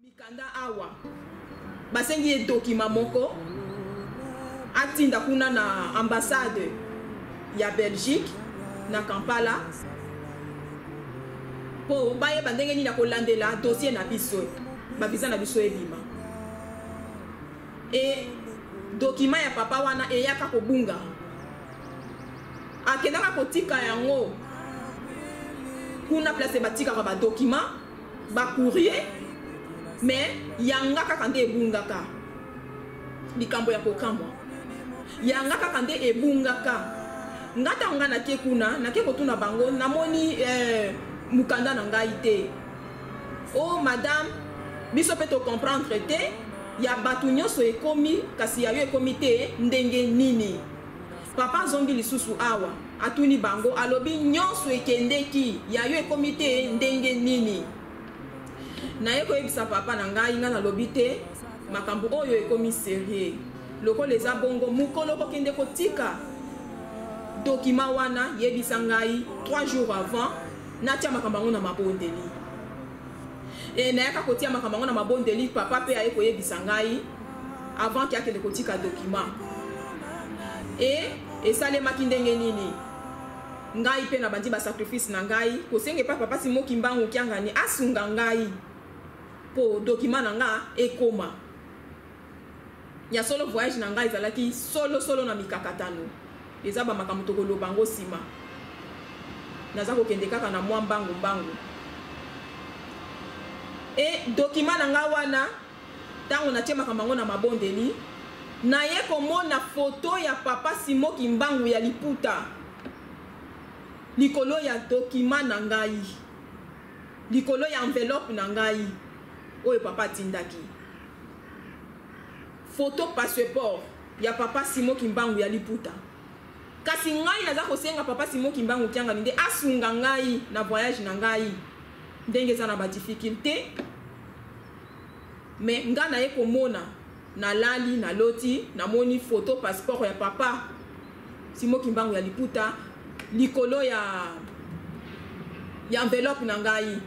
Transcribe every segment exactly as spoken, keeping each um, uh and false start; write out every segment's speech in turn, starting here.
Mikanda awa basengi e document moko atinda kuna na ambassade ya Belgique na Kampala po baye bandenge ni na kolandela dossier na biso ba visa na biso ebima e document ya papa wana eyaka kobunga akendaka kotika yango kuna place batikaka ba document ba courrier mais yanga kaka nde ebungaka likambo ya kokamwa yanga kaka nde ebungaka ngata nga nake kuna nake kotuna bango namoni eh, mukanda na ngai te oh madame biso pe to comprendre te ya batu nyonso ekomi kasi ya yo ekomi te ndenge nini papa zongi lisusu awa atuni bango alobi nyonso ekendeki ya yo ekomi te ndenge nini na ye koyebisa papa na ngai nga nalobi te makambo oyo ekomi sérieux lokola eza bongo mukolo kokende kotika document wana yebisa ngai trois jours avant natia makambo yango na mabondeli e nayaka kotia makambo yango na mabondeli papa pe aye koyebisa ngai avant ke akende kotika document e esalemaki ndenge nini ngai pe na bandi basacrifice na ngai kosenge pa papa Simoki Mbangu Kiangani asunga ngai po document na nga ekoma ya solo voyage na ngai ezalaki solo solo na mikakatano eza ba makambo tokoloba ngo sima naza kokende kaka na mwa mbangu mbangu e document na nga wana tango natie makambo yango na mabondeli na ye komona foto ya papa Simoki Mbangu ya liputa likolo ya document na ngai likolo ya enveloppe na ngai oyo papa tindaki photo passeport ya papa Simoki Mbangu ya liputa kasi ngai naza kosenga papa Simoki Mbangu Kiangani nde asunga ngai na voyage na ngai ndenge za na ba difficulté mais nga na ye komona na lali na loti na moni photo passeport ya papa Simoki Mbangu ya liputa likolo ya ya enveloppe na ngai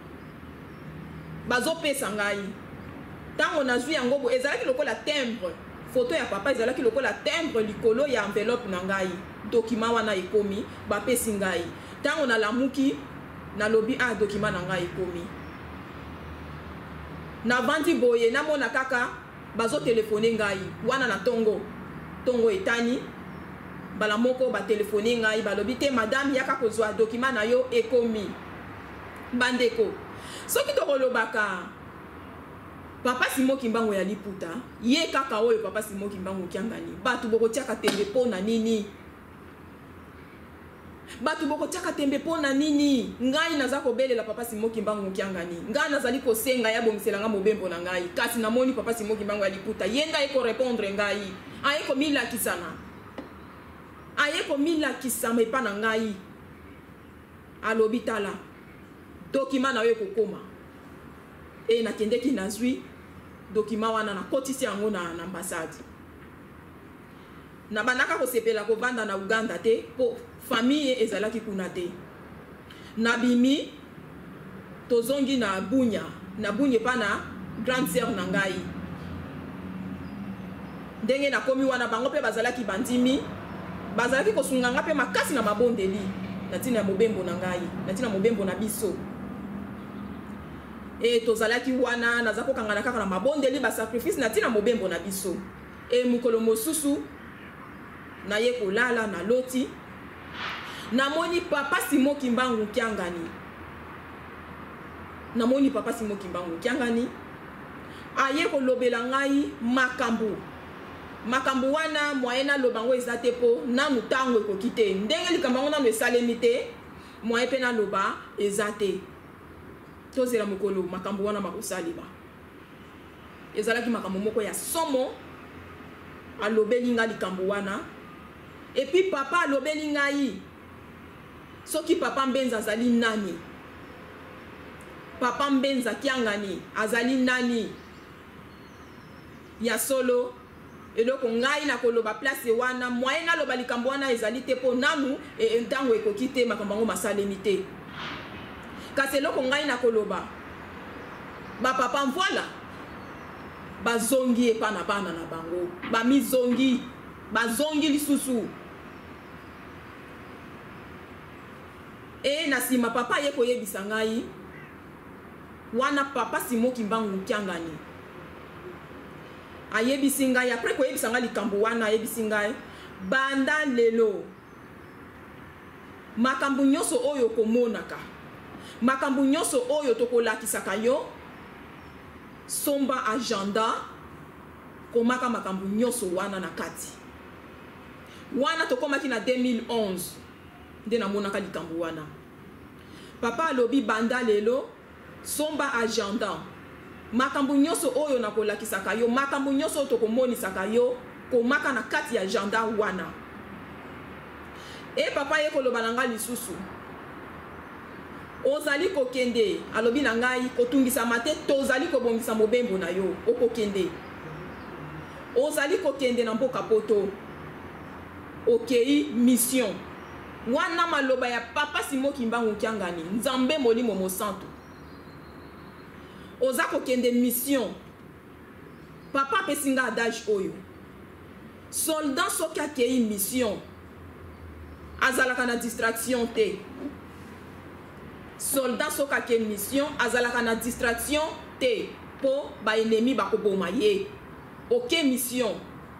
bazopesa ngai tango nazwi yango bo ezalaki lokola timbre photo ya papa ezalaki lokola timbre likolo ya enveloppe na ngai document wana ekomi bapesi ngai tango nalamuki nalobi a document na ngai ekomi na vandi boye namona kaka bazotelefone ngai wana na tongo tongo etani bala moko ba telefone ngai balobi te madame yaka kozwa document na yo ekomi bandeko soki tokolobaka papa Simoki Mbangu ya liputa ye kaka oyo papa Simoki Mbangu Kiangani batu bokotiaka tembe pona nini batu bokotiaka tembe pona nini ngai naza kobelela papa Simoki Mbangu Kiangani ngai nazali kosenga ya bongiselanga mobembo na ngai kasi namoni papa Simoki Mbangu ya liputa yenga eko répondre ngai ayeko milakisana ayeko milakisama epa na ngai alobi tala document na yo kokoma e nakendeki nazwi document wana na kotisi yango na ambassade na bandaka kosepela kovanda na Uganda te po famille ezalaki kuna te na bimi tozongi na Bunya na Bunya pa na grande sœur na ngai ndenge na komi wana bango pe bazalaki bandimi bazalaki kosunganga pe makasi na mabondeli natina ya mobembo na ngai natina mobembo na biso e tozalaki wana naza kokangana kaka na mabondeli ba sacrifice natina mobembo na biso e mukolo mosusu na ye kolala na loti namoni papa Simoki Mbangu Kiangani namoni papa Simoki Mbangu Kiangani aye kolobela ngai makambo makambo wana moyena lobango ezate po nanu tango ekoki te ndenge likambo yango nanu esalemi te moye mpe naloba eza te tozela mokolo makambo wana makosaliba ezalaki makambo moko ya somo alobeli nga likambo wana epi papa alobeli ngai soki papa Mbenza azali nani papa Mbenza Kiangani azali nani ya solo eloko ngai na koloba place wana moyen na loba likambo wana ezali te po nanu e ntango ekoki te makambo ngo masalemi te kasi eloko ngai na koloba ba papa voilà ba zongi e pana pana na bango ba mi zongi ba zongi lisusu e na sima papa ye koyebisa ngai wana papa Simon Kimbangu Kiangani ayebisi ngai après koyebisa ngai likambo wana ayebisi ngai banda lelo makambo nyonso oyo komonaka makambo nyonso oyo tokolakisaka yo somba agenda komaka makambo nyonso wana na kati wana tokomaki na deux mille onze nde namonaka likambo wana papa alobi banda lelo somba agenda makambo nyonso oyo nakolakisaka yo makambo nyonso oyo tokomonisaka yo komaka na kati ya agenda wana e papa ye koloba na ngai lisusu ozali kokende alobi na ngai kotungisama te tozali kobongisa mobembo na yo okokende ozali kokende na mboka poto okei mission wana maloba ya papa Simon Kimbangu Kiangani nzambe molimo mosantu oza kokende mission papa apesinga adage oyo soldat soki akei mission azalaka na distraction te soldat soki akei mission azalaka na distraction te po ba ennemi bakoboma ye oke mission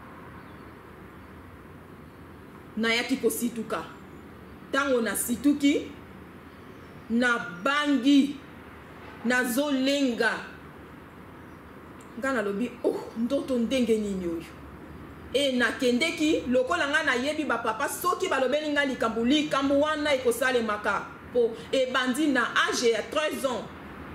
nayaki kosituka tango na situki na bangi nazolenga nga nalobi oh ndoto ndenge nini oyo e nakendeki lokola nga nayebi bapapa soki balobeli nga likambo likambo wana ekosalemaka po ebandi na age ya treize ans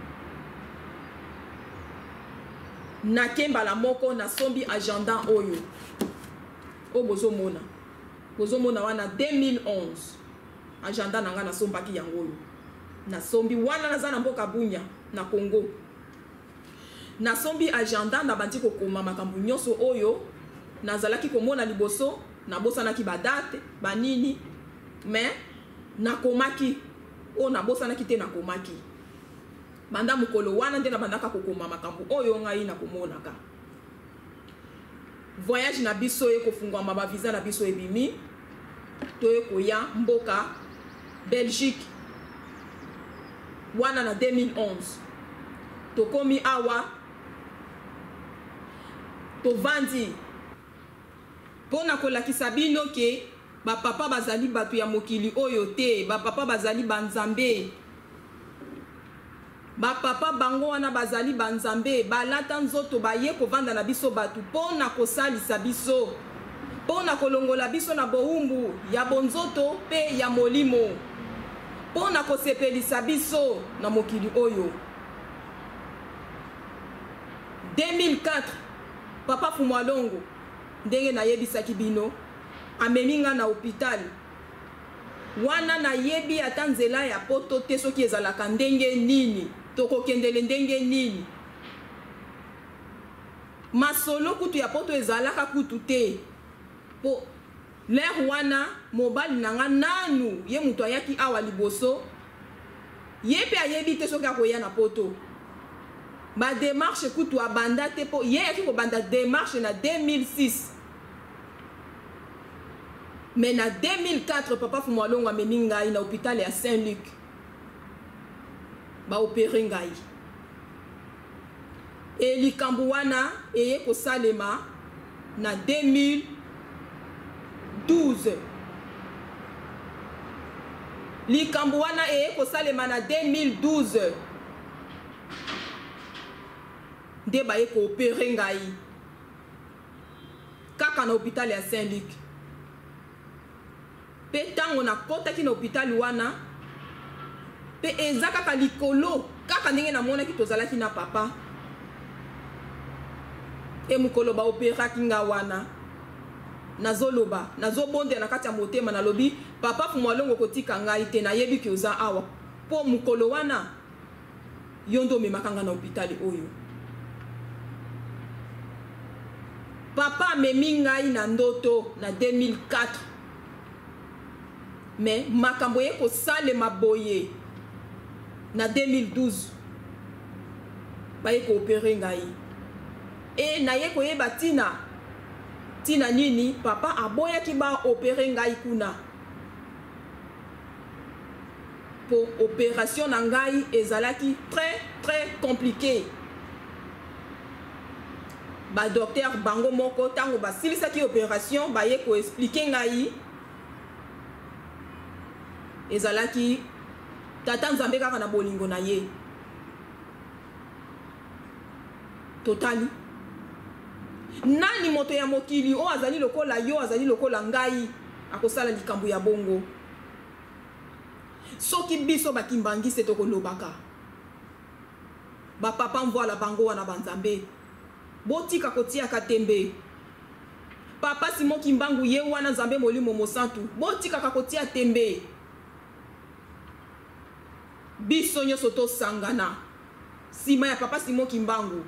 nakembala moko nasombi agenda oyo o bozomona bozomona wana deux mille onze agenda nanga nasombaki yango oyo nasombi wana naza na mboka Bunya na Congo nasombi agenda na bandi kokoma makambo nyonso oyo nazalaki komona liboso nabosanaki badate banini mais nakomaki o nabosanaki te nakomaki banda mokolo wana nde nabandaka kokoma makambo oyo ngai nakomonaka voyage na biso ekofungwama bavisa na biso ebimi toyekoya mboka Belgique wana na deux mille onze tokomi awa tovandi pona kolakisa bino ke bapapa bazali bato ya mokili oyo te bapapa bazali banzambe bapapa bango wana bazali banzambe balata nzoto baye kovanda na biso bato pona kosalisa biso pona kolongola biso na boumbu ya bonzoto pe ya molimo pona kosepelisa biso na mokili oyo deux mille quatre papa Fumwalongo ndenge nayebisaki bino ameminga na hôpital wana nayebi ata nzela ya poto te soki ezalaka ndenge nini tokokendele ndenge nini masolo kutu ya poto ezalaka kutu te po l'air wana mobali nanga nanu ye mutu ayaki awa liboso ye pe ayebi te soki akoya na poto ba démarche kutu abanda te po ye yaki kobanda démarche na deux mille six mais na deux mille quatre papa Fumwalongo amemi ngai na hôpital ya Saint-Luc ba opéré ngai e likambo wana eye kosalema na deux mille douze likambo wana eye kosalema na deux mille douze nde baye koopere ngai kaka na hôpital ya Saint-Luc pe tango nakotaki na hôpital wana pe eza kaka likolo kaka ndenge namonaki tozalaki na papa e mokolo baoperaki nga wana nazoloba nazobondela na kati ya motema nalobi papa Fumwalongo kotika ngai te nayebi ki oza awa po mokolo wana yo ndo omemaka nga na hôpital oyo papa amemi ngai na ndoto na deux mille quatre mais makambo ye kosalema boye na deux mille douze baye koopere ngai. E naye koyeba tina tina nini papa aboyaki ba opere ngai kuna. Pour opération na ngai ezalaki très très compliqué. Ba docteur bango moko tango ba silisaki opération baye ko expliquer ngai ezalaki tata nzambe kaka na bolingo na ye. Totali. Nani moto ya mokili o azali lokola yo azali lokola ngai akosala likambo ya bongo. Soki biso bakimbangi se toko lobaka. Ba papa mvoila bango wana banzambe. Botika kotia katembe. Papa Simon Kimbangu ye wana nzambe molimo mosantu. Botika kakotia tembe. Biso nyoso to sangana. Sima ya papa Simon Kimbangu.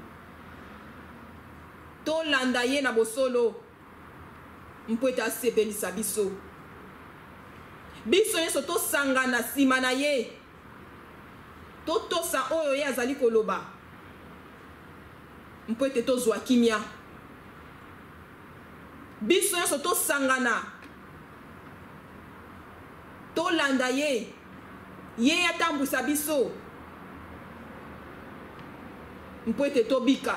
To landa ye na bosolo. Mpweta sepelisa biso. Biso nyoso to sangana sima na ye. To tosa oyo ye azali koloba. Mpwete to zwa kimia. Biso nyoso to sangana. To landa ye. Ye atambusa biso. Mpwete to bika.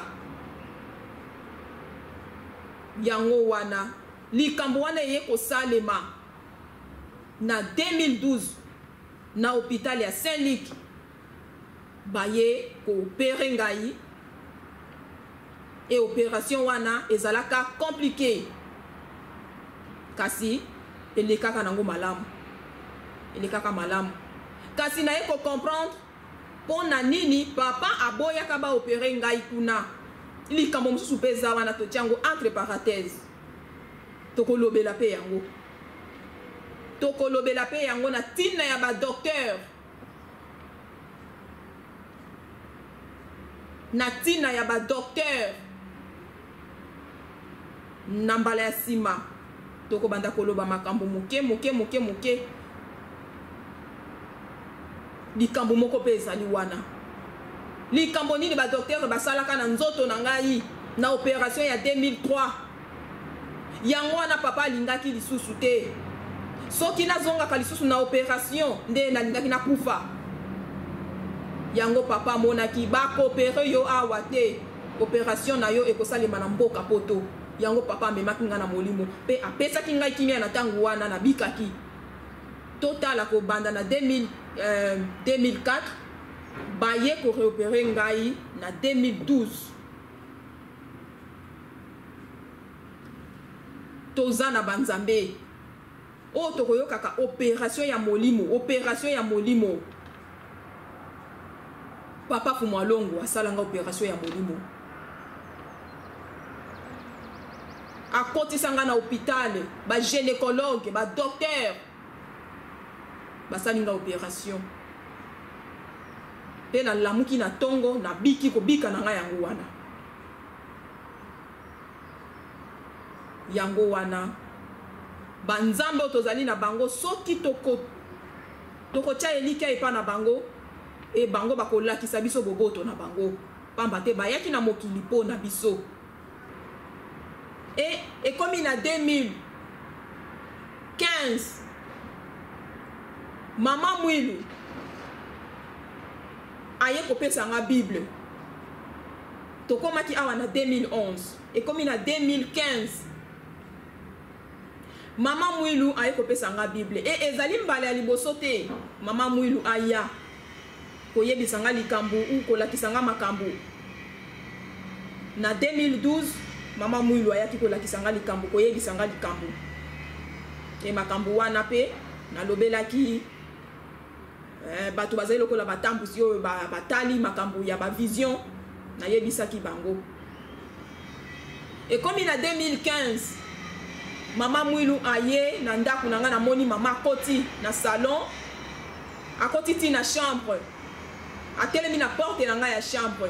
Yango wana. Likambo wana ye ko salema. Na deux mille douze. Na hôpital ya Saint-Luc. Baye ko opere ngai. Et opération wana ezalaka compliqué. Kasi elekaka nango malamu. Elekaka malamu. Kasi na ye ko comprendre pona nini papa aboyaka ba opere ngai kuna. Likambo mosusu peza wana to tiango entre parenthèses. Toko lobela pe yango. Toko lobela pe yango na tina ya ba docteur. Na tina ya ba docteur. Nambala ya sima. Toko banda koloba makambo moke moke moke moke. Likambo moko pe ezali wana. Likambo nini ba docteur basalaka na nzoto na ngai na opération ya deux mille trois. Yango wana papa lingaki lisusu te. Soki nazonga ka lisusu na opération nde na lingaki na kufa. Yango papa monaki ba coopérer yo awa te. Opération na yo ekosalema na mboka poto. Yango papa memaki nga na molimo pe apesaki ngai kimia na tango wana na bikaki. Total ko banda na deux mille, euh, deux mille quatre baye ko réopérer ngai na deux mille douze. Tozana banzambe. O tokoyo kaka opération ya molimo, opération ya molimo. Papa Fumwalongo asalanga opération ya molimo. A kotisanga na hôpital, ba gynécologue, ba docteur. Basalinga opération. Pe na lamuki na tongo na biki ko bika na nga yango wana. Yango wana. Banzambe tozali na bango soki toko toko tia elika epa na bango e bango bakolakisa biso boboto na bango. Pamba te bayaki na mokili po na biso. Et, et comme il a deux mille quinze, Maman Mwilu aye kopesa nga Bible. Tokomaki awa na deux mille onze. Et comme il a deux mille quinze, Maman Mwilu aye kopesa nga Bible. Et ezali mbale ya liboso te. Maman Mwilu aya koyebisa nga likambo ou kolakisa nga makambo. Na deux mille douze, Maman Mwilu ayaki kolakisa nga likambo koyebisa nga likambo. E makambo wana pe na lobelaki eh, bato bazali lokola batambusi oyo batali makambo ya ba vision na yebisaki bango. Et comme il a deux mille quinze, Maman Mwilu aye na ndako na nga na moni mama koti na salon, akoti ti na chambre, atelemi na porte na nga ya chambre.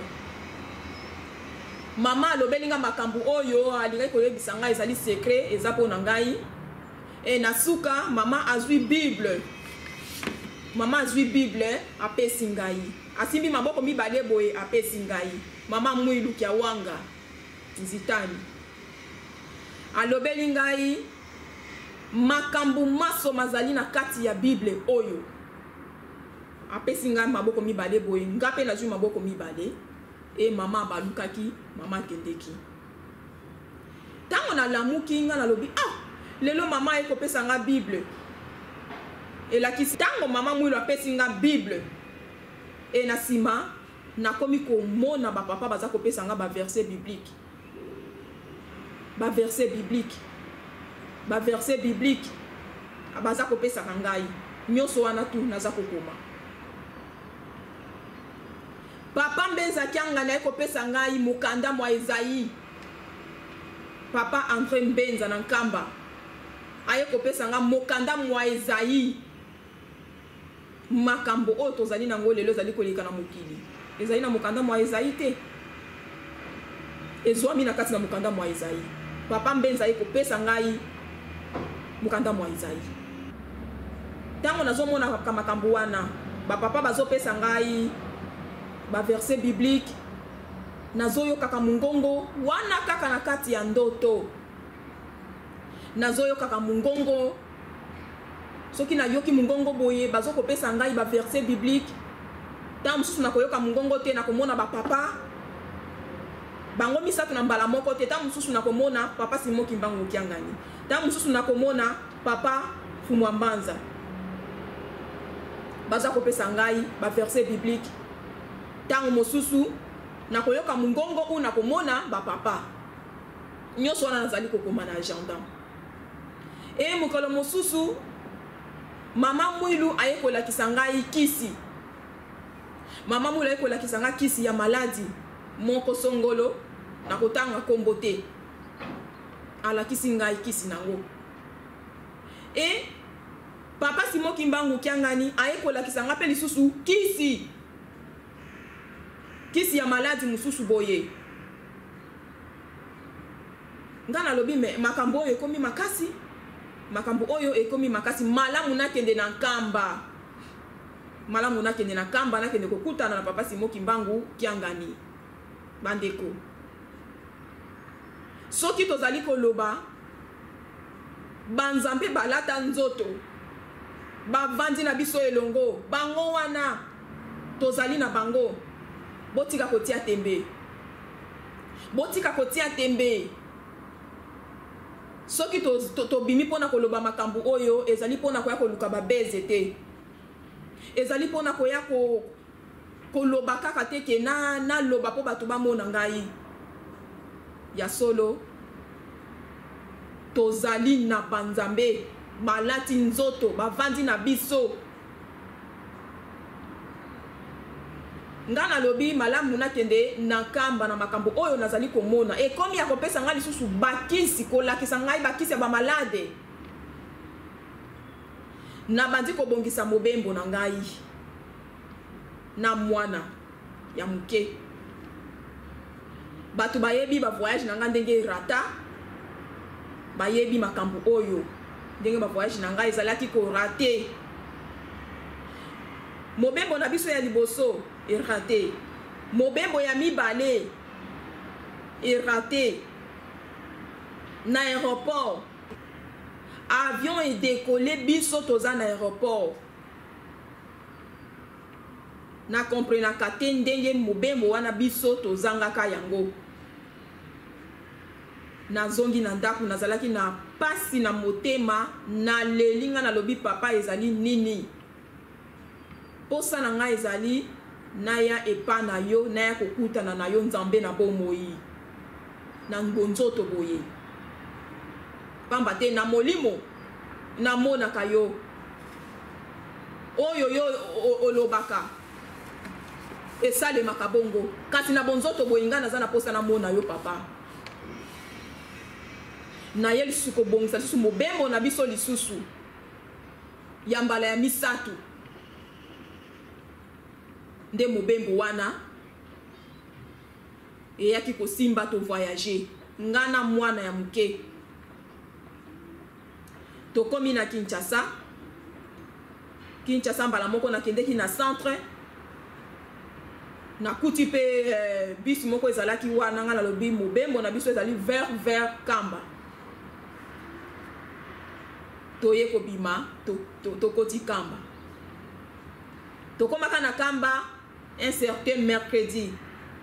Mama alobelinga makambo oyo alingai koyebisa nga ezali secret eza po na ngai. Et na suka mama azwi Bible. Mama azwi Bible apesi ngai. asimbi maboko mibale boye apesi ngai mama mwilu kia wanga nzitani alobeli ngai makambo maso mazali na kati ya Bible oyo apesi ngai maboko mibale boye ngape na zwi maboko mibale e mama balukaki mama kendeki tango na lamuki nga na lobi ah lelo mama eko pesa nga Bible e la kisi tango mama mwilu apesi nga Bible e na sima na komi ko mona ba papa baza ko pesa nga ba verset biblique ba verset biblique ba verset biblique abaza ko pesa ngai nyoso wana tu naza ko koma papa mbenza kyanga na ko pesa ngai mukanda mwa Esaïe papa André Mbenza na Nkamba aye ko pesa nga mukanda mwa Esaïe makambo oyo tozali nango lelo ezali koleka na mokili ezali na mukanda mwa Esaïe te ezwami na kati na mukanda mwa Esaïe papa Mbenza aye ko pesa ngai mukanda mwa Esaïe tango nazomona makambo wana bapapa bazopesa ngai ba verset biblique nazoyo kaka mungongo wana kaka na kati ya ndoto nazoyo kaka mungongo soki na yoki mungongo boye bazoko pesa ngai ba verset biblique ta mususu na koyoka mungongo te na komona ba papa bango misato na mbala moko te ta mususu na komona papa Simoki Mbangu Kiangani ta mususu na komona papa Fumwa Mbanza bazako pesa ngai ba verset biblique tango mosusu na koyoka mungongo u na komona ba papa nyoso wana nazali kokoma na agenda e mokolo mosusu mama mwilu aye kolakisa ngai kisi mama mwilu aye kolakisa ngai kisi ya maladi moko songolo na kotanga kombo te alakisi ngai kisi nango e papa Simoki Mbangu Kiangani aye kolakisa ngai pe lisusu kisi kisi ya maladi mususu boye ngana lobi me makambo oyo ekomi makasi makambo oyo ekomi makasi malamu nakende na Nkamba malamu nakende na Nkamba nakende kokutana na papa Simoki Mbangu Kiangani bandeko soki tozali koloba banzambe balata nzoto bavandi na biso elongo bango wana tozali na bango botika kotia tembe botika kotia tembe soki to, to, to bimi pona koloba makambo oyo ezali pona koya koluka babeze te ezali pona koya ko koloba kaka te ke na na loba po bato bamona ngai ya solo tozali na banzambe balati nzoto bavandi na biso ngana lobi malamu nakende na Nkamba na makambo oyo nazali komona e komi ya kopesa ngai lisusu bakisi kolakisa ngai bakisi ya bamalade na bandi kobongisa mobembo na ngai na mwana ya muke bato bayebi ba voyage na ngai ndenge rata bayebi makambo oyo ndenge ba voyage na ngai ezalaki ko rate mobembo na biso ya liboso erate mobembo ya mibale erate na aéroport avion e décollé biso toza na aéroport na comprenaka te ndenge mobembo wana biso tozangaka yango nazongi na ndako nazalaki na pasi na motema na lelinga na lobi papa ezali nini posa na ngai ezali naya epa na yo naya kokutana na yo nzambe na bomoi na ngonzoto boye pamba te na molimo namonaka yo oyo yo olobaka esalemaka bongo kasi na bonzoto boye nga naza na posa namona yo papa na ye lisusu kobongisa lisusu mobembo na biso lisusu ya mbala ya misato nde mobembo wana eyaki kosimba to voyager ngana mwana ya muke tokomi na Kinshasa Kinshasa mbala moko nakendeki na centre na kuti pe eh, bis moko ezalaki wana nga na lobi mobembo na biso ezali vers vers kamba toye kobima to, to, to koti kamba tokomaka na kamba un certain mercredi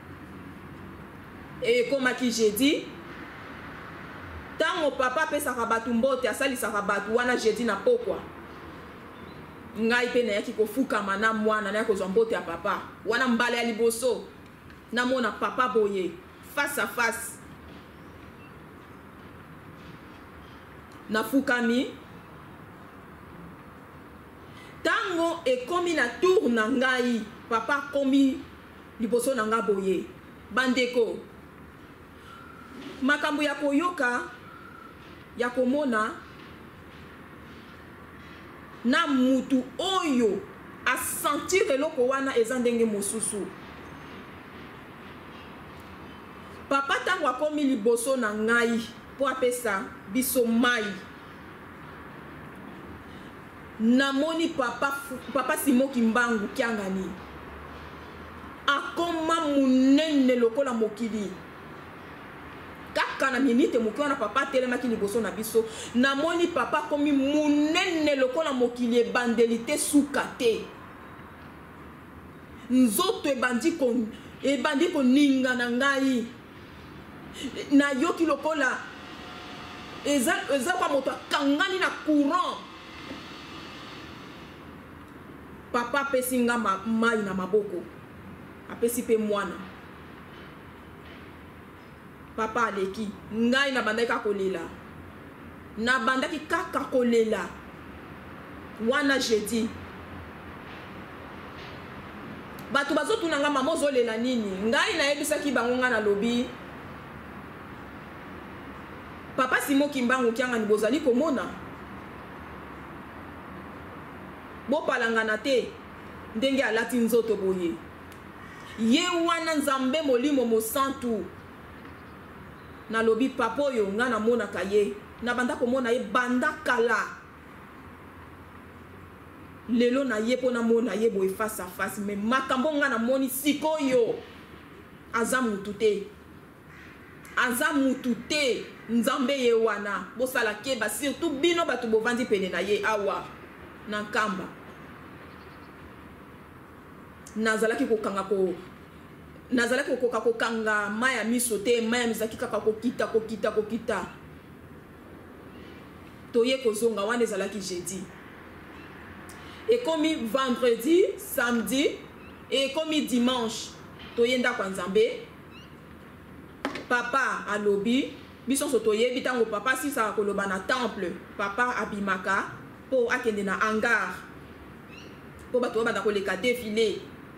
et ekomaki jeudi tango papa apesaka bato mbote asalisaka bato wana jeudi na pokwa ngai pe nayaki kofukama na mwana nayaki kozwa mbote ya papa wana mbala ya liboso namona papa boye face à face nafukami tango ekomi na tour na ngai papa komi liboso na nga boye bandeko makambo ya koyoka ya komona na mutu oyo asentir eloko wana eza ndenge mosusu papa tango akomi liboso na ngai po apesa biso mai namoni papa papa Simoki Mbangu Kiangani akoma munene lokola mokili kaka na minute moki wana papa telemaki liboso na biso namoni papa komi munene lokola mokili ebandeli te suka te nzoto ebandi ko ebandi koninga na ngai nayoki lokola eza eza kwa moto akangani na courant papa apesi nga mai na maboko apesi pe mwana papa aleki ngai nabandaki kaka kolela nabandaki kaka kolela wana jeudi bato bazotuna nga mama ozolela nini ngai nayebisaki bango nga na lobi papa Simoki Mbangu Kiangani bozali komona bopalangana te ndenge alati nzoto boye ye wana nzambe molimo mosantu na lobi papa oyo nga namonaka ye na banda komona ye banda kala lelo na ye po namona ye boye face à face mais makambo nga namoni sikoyo aza mutu te aza mutu te nzambe ye wana bosala keba surtout bino bato bovandi pene na ye awa na nkamba nazalaki kokanga ko nazalaki kokoka kokanga maya miso te maya mizaki kaka kokita kokita kokita toye kozonga wana ezalaki jeudi ekomi vendredi samedi ekomi dimanche toye ndako ya nzambe papa alobi biso so toyebi ntango papa asisaka koloba na temple papa abimaka po akende na hangar po bato babanda koleka défilé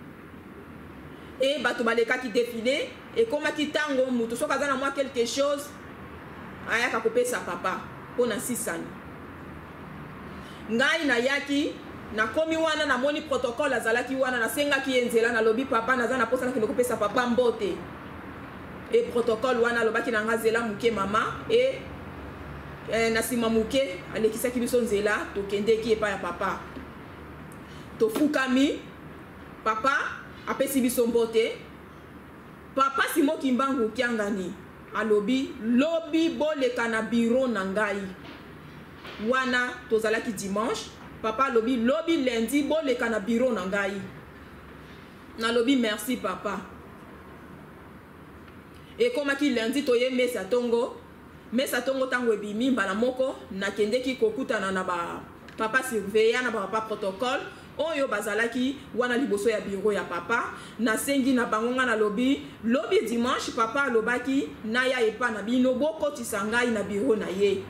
e bato balekaki défilé ekomaki ntango mutu soki aza na mwa quelque chose ayaka kopesa papa mpo na sisani ngai nayaki nakomi wana namoni protocole azalaki wana nasengaki ye nzela nalobi papa naza na posa nakende kopesa papa mbote e protocole wana alobaki na nga nzela moke mama e eh, na nsima moke alekisaki biso nzela tokendeki epai ya papa tofukami papa apesi biso mbote papa Simoki Mbangu Kiangani alobi lobi boleka na bureau na ngai wana tozalaki dimanche papa alobi lobi lundi boleka na bureau na ngai nalobi merci papa ekomaki lundi toye mesa tongo mesa tongo tango ebimi mbala moko nakendeki kokutana na ba papa surveillant na ba papa protocole oyo bazalaki wana liboso ya bureau ya papa nasengi na bango nga na lobi lobi dimanche papa alobaki naya epa na bino bokotisa ngai na bureau na ye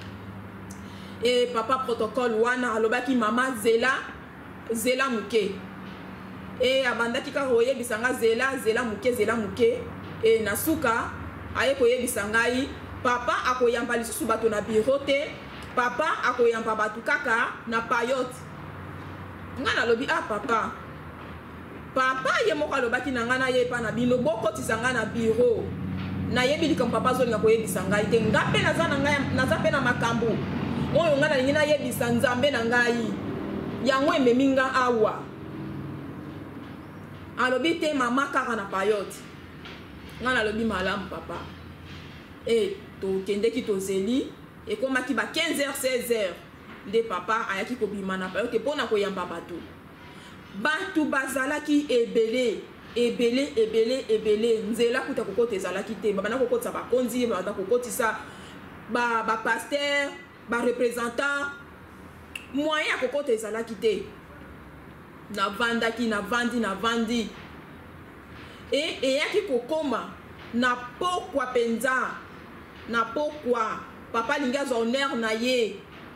e papa protocole wana alobaki mama zela zela muke e abandaki kaka koyebisa nga zela zela muke zela muke e na suka aye koyebisa ngai papa akoyamba lisusu bato na bureau te papa akoyamba bato kaka na payote nga nalobi ah papa papa ye moko alobaki na nga na ye epa na bino bokotisa nga na bureau nayebi likambo papa azolinga koyebisa ngai te nga mpe naza na ngai naza mpe na makambo oyo nga nalingi nayebisa nzambe na ngai yango ememi nga awa alobi te mama kaka na payote nga nalobi malamu papa e tokendeki tozeli ekomaki ba quinze heures seize heures nde papa ayaki kobima na payote mpona koyamba bato bato bazalaki ebele ebele ebele ebele nzela kuta kokota ezalaki te babanda kokotisa bakonzi babanda kokotisa bapaster barepresentant moyen ya kokota ezalaki te navandaki navandi navandi e eyaki kokoma na pokwa penza na pokwa papa alingi azwa honneur na ye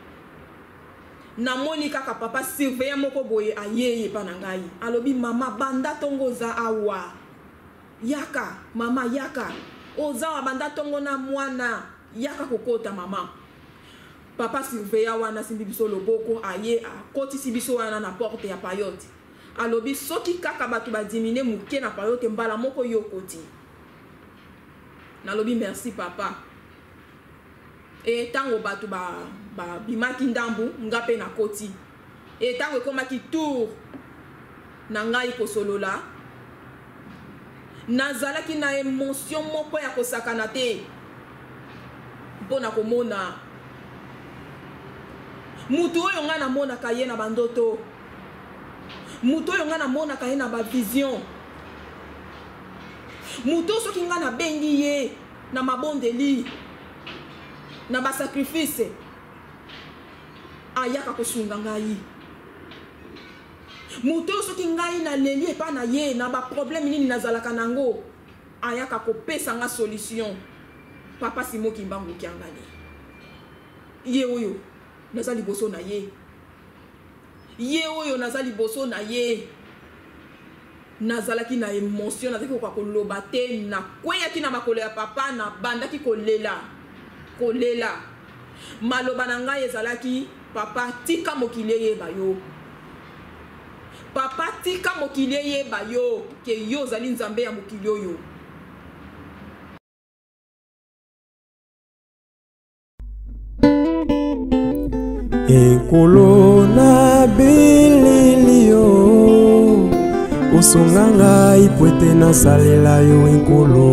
namoni kaka papa surveiller moko boye ayeye pa na ngai alobi mama banda tongo oza awa yaka mama yaka oza wa banda tongo na mwana yaka kokota mama papa surveiller wana simbi biso loboko aye akotisi biso wana na porte ya payote alobi soki kaka bato badimine muke na payote mbala moko yo koti nalobi merci papa e tango bato ba ba bimaki ndambu nga pe na koti e tango ekomaki tour na ngai kosolola nazalaki na émotion moko ya kosakana te mpona komona mutu oyo nga namonaka ye na bandoto mutu oyo nga namonaka ye na bavision mutu soki nga nabengi ye na mabondeli na basacrifice ayaka kosunga ngai mutu soki ngai naleli epa na ye na baproblème nini nazalaka nango ayaka kopesa nga solution papa Simoki Mbangu Kiangani ye oyo naza liboso na ye ye oyo naza liboso na ye nazalaki na émotion nazalaki koka koloba te na kweyaki na makolo ya papa na bandaki kolela kolela maloba na ngai ezalaki papa tika mokili eyeba yo papa tika mokili eyeba yo ke yo ozali nzambe ya mokili oyo ekolo na bililio osunga ngai po ete nasalela yo ekolo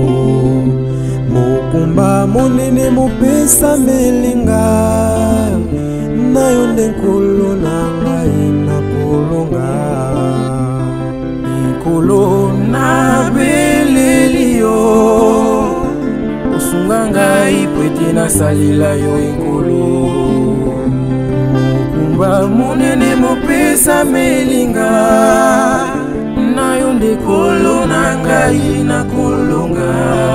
mokumba monene mopesa melinga na yo nde nkolo na ngai nakolonga ekolo na bililio osunga ngai po ete nasalela yo ekolo mokumba monene mopesa melinga na yo nde nkolo na ngai nakolonga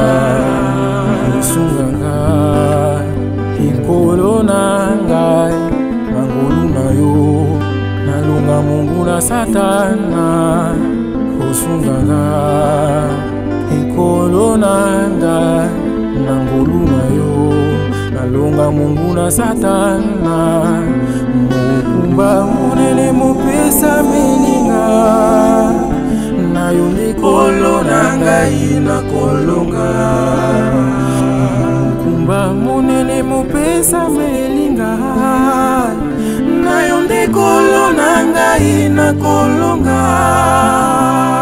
osunga ngai ekolo na ngai mangolu na yo nalonga mungu na satana osunga ngai ekolo na ngai mangolu na yo nalonga mungu na satana mokumba monene mopesa melinga na yo nde nkolo na ngai nakolonga mokumba monene mopesa melinga na yo nde nkolo na ngai nakolonga